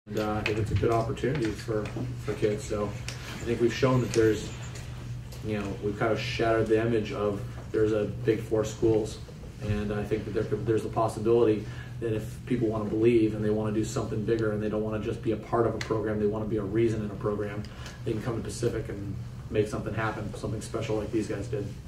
And I think it's a good opportunity for kids. So I think we've shown that there's, we've kind of shattered the image of there's a big four schools. And I think that there's the possibility that if people want to believe and they want to do something bigger and they don't want to just be a part of a program, they want to be a reason in a program, they can come to Pacific and make something happen, something special like these guys did.